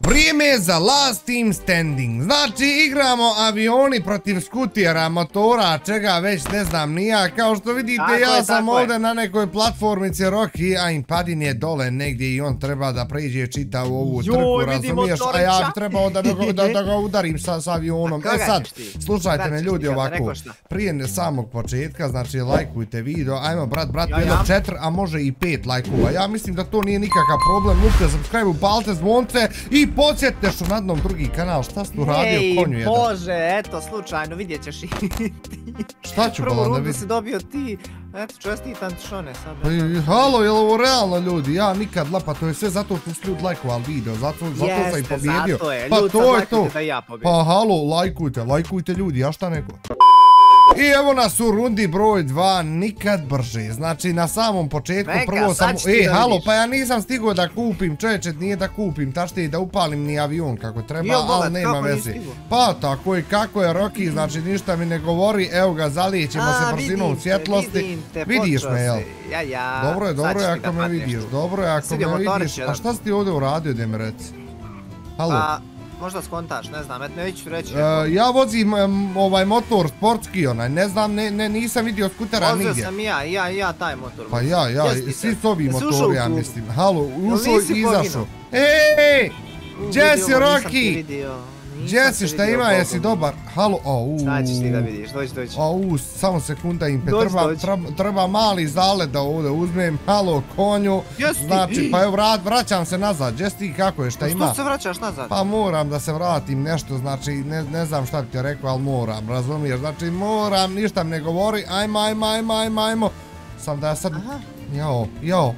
Vrijeme je za Last Team Standing. Znači igramo avioni protiv skutera, motora, čega već ne znam ni ja. Kao što vidite ja sam ovdje na nekoj platformici Rocky, a Impadin je dole negdje i on treba da pređe čitavu ovu trku, razumiješ? A ja bi trebao da ga udarim sa avionom. E sad, slušajte me ljudi ovako, prije samog početka, znači lajkujte video, ajmo brat, jedno 4, a može i 5 lajkova. Ja mislim da to nije nikakav problem, lupite subscribe, upalite zvonce i podsjetite što nadnom drugi kanal, šta si tu radio konju jedan? Bože, eto, slučajno, vidjet ćeš i ti. Šta ću balan da vidim? Prvu rundu si dobio ti, eto, čestitam ti šone sad. Halo, je li ovo realno ljudi? Ja nikad lapa, to je sve zato što su ljudi lajkovali video, zato sam i pobjedio. Zato je, ljudi sad lajkujte da ja pobjedim. Pa halo, lajkujte ljudi, ja šta neko? I evo nas u rundi broj 2, nikad brže. Znači na samom početku prvo sam... halo, pa ja nisam stigao da kupim, čovječe, nije da kupim, tašte da upalim ni avion kako treba, ali nema veze. Pa tako je, kako je Rocky, znači ništa mi ne govori, evo ga, zalijećemo se brzinom svjetlosti. Vidiš me, jel? Dobro je ako me vidiš, A šta si ti ovdje uradio, da mi reci? Halo? Možda skontaš, ne znam, neću reći. Ja vozim ovaj motor sportski onaj, ne znam, nisam vidio skutera nigdje. Vozio sam ja taj motor. Pa ja, svi s ovim motori, ja mislim. Halo, ušao i izašao. Ej, gdje si Rocky? Gdje si, šta ima, jesi dobar? Halo, sad ćeš ti da vidiš, dođi. Samo sekunda Impe, treba mali zalet da ovdje uzmem. Halo, konju. Znači, pa evo vraćam se nazad, gdje si ti, kako je, šta ima? Što se vraćaš nazad? Pa moram da se vratim nešto, znači, ne znam šta bi ti rekao, ali moram, razumiješ? Znači, moram, ništa mi ne govori, ajmo. Sam da ja sad... Jao.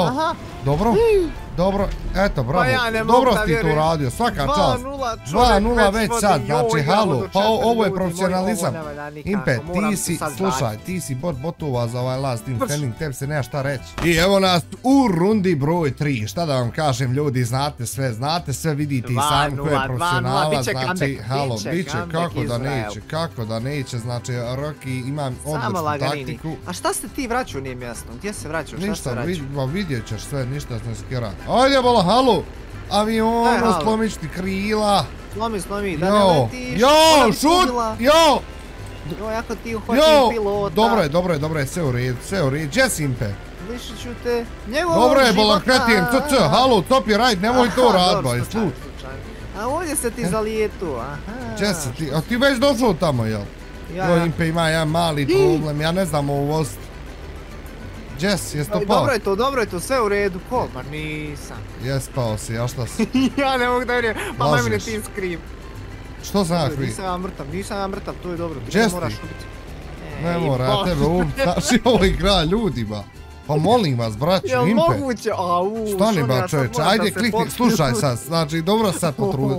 Dobro, eto, bravo, dobro si ti to uradio, svaka čast. 2-0 već sad, znači halo, pa ovo je profesionalizam. Impe, ti si, slušaj, ti si botova za ovaj Last Team Standing, tebi se nema šta reći. I evo nas u rundi broj 3, šta da vam kažem ljudi, znate sve, vidite i sami ko je profesionalac, znači halo, bit će, kako da neće, znači Rocky imam odličnu taktiku. A šta se ti vraćao nije mjesto, gdje se vraćao, šta se vraćao? Ništa, vidjet ćeš sve, ništa ne skira. Ajde bola, halo, avionu, slomit ću ti krila. Slomi, da ne letiš. Šut, jo. Jako ti uhotim pilota. Dobro je, sve u redu, gdje si Impe? Lišit ću te, dobro je bola, kretijem, halo, top je right, nemoj to rad, baj, sluč. A ovdje se ti zalijetu, Gdje si ti, a ti već došao tamo, jel? Impe ima jedan mali problem, ja ne znam ovo voziti. Jess, jes to pao? Dobro je to, sve u redu, ko? Ma nisam. Jes pao si, a šta si? Ja ne mogu da vjerujem, pa maj mi ne tim skriv. Što znaš vi? Nisam ja mrtav, to je dobro, ti ne moraš ubiti. Ne mora, ja tebe ubiti, znaš ovo igra ljudima. Pa molim vas, braću, Impe. Jel moguće? Stani ba čovječe, ajde klikni, slušaj sad, znači dobro sad potrudi,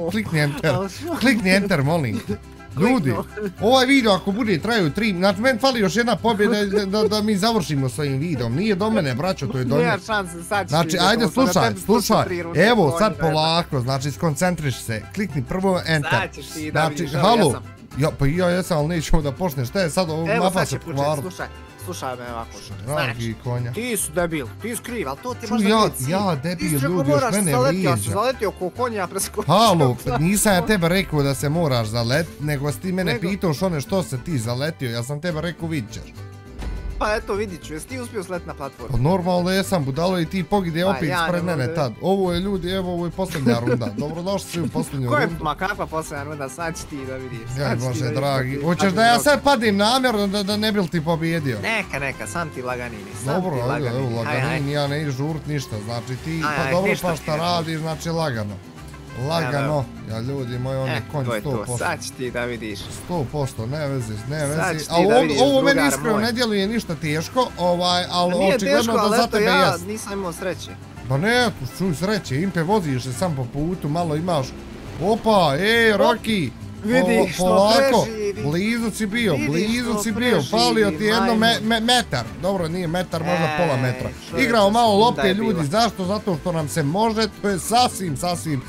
klikni enter, molim. Ljudi, ovaj video ako bude traju 3, znači meni fali još jedna pobjeda da mi završimo s ovim videom, nije do mene braćo, to je do mene. Nema šanse, sad ćeš znači ajde slušaj, evo sad polako, znači skoncentriš se, klikni prvo enter. Sad ćeš ti da vidiš, halo, pa ja jesam, ali nećemo da počneš, šta je sad ovo mapa se pokvaru. Slušaj me ovako, znači, ti su debil, ti su kriv, ali to ti možda nije cilj. Ja debil, ljudi, još mene vrijeđa. Ja sam zaletio ko konja preskočio. Halo, nisam ja tebe rekao da se moraš zaletiti, nego si ti mene pitao što se ti zaletio, ja sam tebe rekao vidit ćeš. Pa eto vidit ću, jesi ti uspio sletiti na platformu? Pa normalno jesam, budalo i ti pogide opet ispred mene tad. Ovo je ljudi, evo ovo je posljednja runda. Dobrodošli svi u posljednju rundu. Ma kakva posljednja runda, sad ću ti da vidiš. Jaj Bože dragi, hoćeš da ja sad padim namjerno da ne bil ti pobjedio? Neka, sam ti laganini. Dobro, evo laganini, ja ne žurit ništa, znači ti pa dobro pa šta radiš, znači lagano. Lagano, ja ljudi moji, on je konj 100%. To je to, sad ću ti da vidiš. 100%, ne vezi, ali ovo meni iskreno ne djeluje ništa teško, ali očigledno da za tebe jest. Ja nisam imao sreće. Pa ne, čuj sreće, Impe voziš se sam po putu, malo imaš, opa, Rocky, polako, blizu si bio, falio ti jedno metar, dobro nije metar, možda pola metra. Igrao malo lopte ljudi, zašto? Zato što nam se može, to je sasvim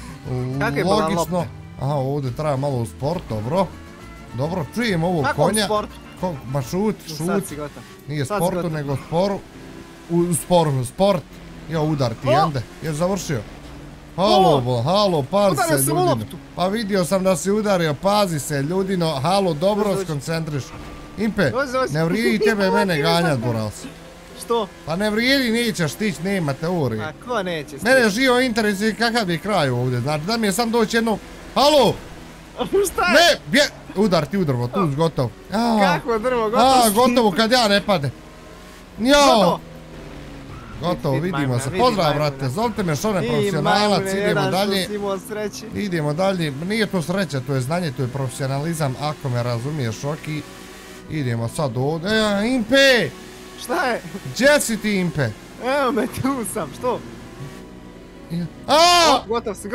logično. Aha, ovdje treba malo u sport, dobro, čujem ovog konja. Kakvom sportu? Ma šut, nije sportu nego sporu. U sport, ja udar ti jende, je završio. Halo, pazi se Udario sam u ljudino. loptu. Pa vidio sam da si udario, pazi se ljudino. Halo, dobro Dođi. skoncentriš. Impe, Dođi. ne vrijedi tebe mene ganjat, Boras. Što? Pa ne vrijedi, nećeš stić, nema teorije. A ko neće stići? Mene živo interes i kakav je kraj ovdje, znači da mi je sam doći jedno... Halo! Šta je? Ne, udar ti u drvo, tu gotov. Kako drvo, gotovo? Gotovo kad ja ne pade. Gotovo. Gotovo, Vidi vidimo majmuna, se. vidi Pozdrav, majmuna. brate, zovite me što ne profesionalac, idemo dalje. Idemo dalje, nije to sreća, to je znanje, to je profesionalizam, ako me razumiješ, Roki. Idemo sad ovdje, Impe! Šta je? Gdje si ti, Impe? Evo me, tu sam, što? Aaaa! Gotov si.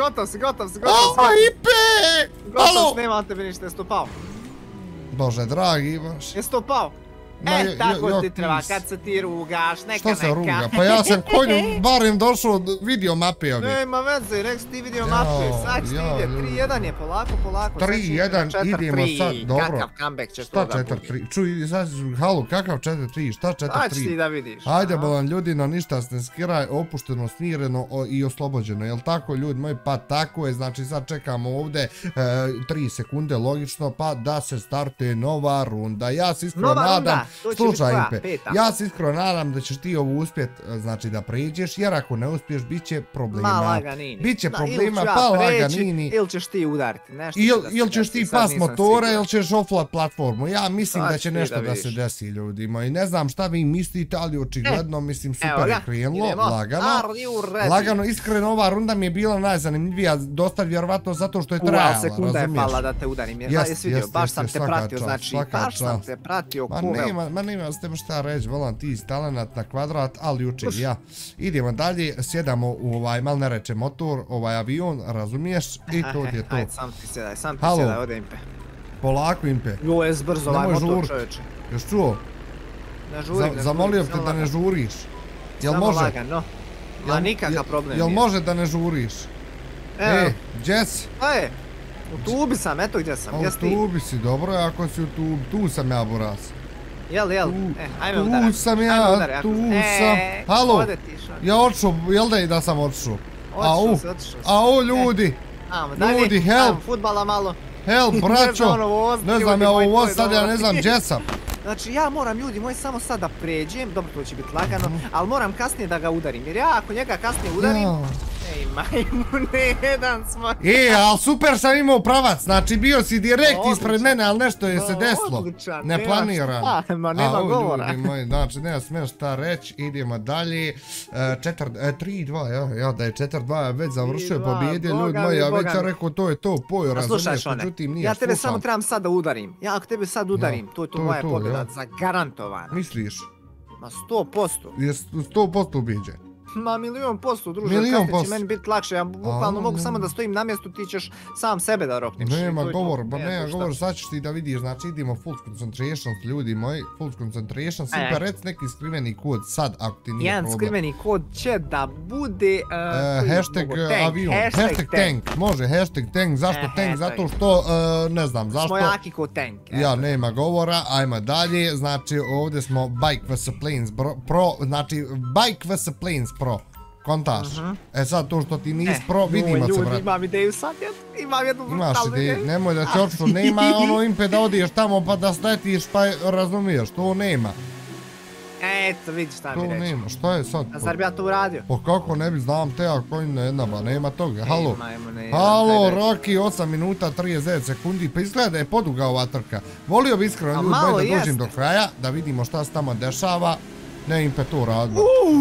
Impe! Halo! Nema od tebe ništa, jesi to pao? Bože, dragi, baš. Jesi to pao? Tako ti treba, kad se ti rugaš, neka. Što se ruga? Pa ja sam konju barem došao od video mape ovdje. Nema veze, nek si ti video mape, sad ćeš ti vidjet, 3-1 je, polako. 3-1, idemo sad, dobro. Kakav comeback će Šta to da bude? 4-3? Čuj, sad, halo, kakav 4-3? Šta 4-3? Sad ćeš ti da vidiš. Ajde, bolan ljudino, ništa se ne skiraj, opušteno, smireno i oslobođeno, jel tako ljudi moji? Pa tako je, znači sad čekamo ovdje 3 sekunde, logično, pa da se startuje nova runda. Ja se iskreno nadam, slušaj Impe, ja se iskreno nadam da ćeš ti ovo uspjet, znači da pređeš, jer ako ne uspješ, bit će problema. Biće problema, pa laganini. Ili ćeš ti udariti, nešto. Ili ćeš ti pas motora, ili ćeš offlat platformu. Ja mislim da će nešto da se desi ljudima i ne znam šta vi mislite, ali očigledno mislim super je krenulo, lagano, iskreno ova runda mi je bila najzanimljivija, dosta vjerovatno zato što je trajala, razumiješ? Sekunda je pala da te udarim, jesi vidio, baš sam te pratio, znači, baš sam te pratio kuvel. Ma nema s tebe šta reći, volam ti iz talenat na kvadrat, ali uči ja. Idemo dalje, sjedamo u ovaj, mal ne reče motor, ovaj avion, razumiješ? I to je to. Ajde, sam ti sjedaj, ode Impe. Polako Impe. Jo, je zbrzo ovaj motor, čovječe. Još čuo? Ne žurim, zamolio te da ne žuriš. Jel može? Samo lagano. Ma nikakav problem nije. Jel može da ne žuriš? Gdje si? U tubi sam, eto gdje sam, gdje si ti? U tubi si, dobro je ako si u tubi, tu sam ja, Boras. Jel, ajme udarak. Tu sam ja, tu sam. Halo, ja odšao, jel da sam odšao? Au, ljudi. Ljudi, help. Futbala malo. Help, braćo. Ne znam ja ovo voz, sad ja ne znam gdje sam. Znači ja moram, ljudi moji, samo sad da pređem, dobro to će biti lagano, ali moram kasnije da ga udarim, jer ja ako njega kasnije udarim... Ej, majmune, jedan smo... Ali super sam imao pravac, znači bio si direkt ispred mene, ali nešto je se desilo. Ne planiram. Nema govora. Ljudi moji, znači nema smješ šta reći, idemo dalje. 3-2, ja da je 4-2, već završio, pobjedio ljudi moji, ja već sam rekao to je to, poj, razumiješ, međutim nije slušao. Ja tebe samo trebam sad da udarim, ja ako tebe sad udarim, to je to moja pobjeda, zagarantovana. Misliš? Ma 100%. Je 100% ubijeđen? Ma 1.000.000%, druže, kasnije će meni biti lakše, ja bukvalno mogu samo da stojim na mjestu, ti ćeš sam sebe da rokniš. Nema govor, sad ćeš ti da vidiš, znači idemo full concentration, ljudi moji, full concentration, super, rec neki skriveni kod sad, ako ti nije problem. Jedan skriveni kod će da bude... Hashtag avion, hashtag tank, može, hashtag tank, zašto tank, zato što, ne znam, zašto... Smo jaki kod tank. Ja, nema govora, ajmo dalje, znači ovdje smo Bike vs Planes Pro, znači Bike vs Planes Pro. Kontaš. Sad to što ti nis pro, vidimo se, brate. Ljudi, imam ideju sad, imam jednu brutalnu ideju. Imaš ideju, nemoj da će odšlo, nema ono Impe da odiješ tamo pa da sletiš pa razumiješ, to nema. Eto, vidi šta mi reći. To nema, šta je sad? A zar bi ja to uradio? Pa kako ne bi, znam te, ako ne jedna, ba nema toga, halo. Halo, Roki, 8 minuta 39 sekundi, pa izgleda da je poduga ova trka. Volio bi iskreno ljudi da dođem do kraja, da vidimo šta se tamo dešava. Ne Impe to radilo.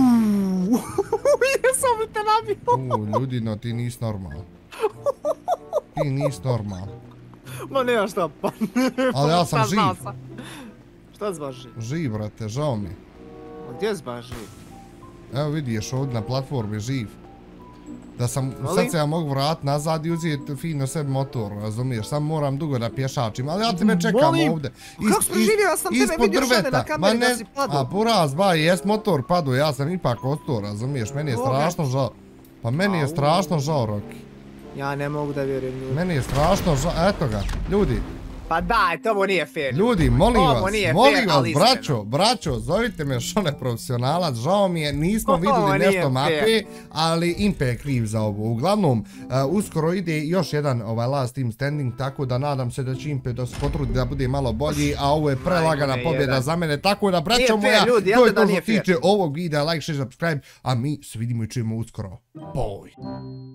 Jesam li te nabio? Ljudi, no ti nis normalan. Ti nis normalan. Ma nema šta pa. Ali ja sam živ. Šta zbaš živ? Živ, brate, žao mi. Gdje zbaš živ? Evo vidiš ovdje na platformi živ. Da sam, sad se ja mogu vratiti nazad i uzeti fino sebi motor, razumiješ, sam moram dugo da pješačim, ali ja tebe čekam ovdje. Kako si živio, ja sam tebe vidio šode na kameri da si padao. A buraz, ba, jes motor padao, ja sam ipak ostao, razumiješ, meni je strašno žao. Pa meni je strašno žao, Roki. Ja ne mogu da vjerujem ljudi. Meni je strašno žao, eto ga, ljudi. Pa dajte, ovo nije fair. Ljudi, molim vas, braćo, braćo, zovite me što neprofesionalac, žao mi je, nismo vidjeli nešto mape, ali Impe je kriv za ovo. Uglavnom, uskoro ide još jedan last team standing, tako da nadam se da će Impe da se potrudi da bude malo bolji, a ovo je prelagana pobjeda za mene, tako da braćo moja, to je to što tiče ovog videa, like, share, subscribe, a mi se vidimo i čujemo uskoro. Boj!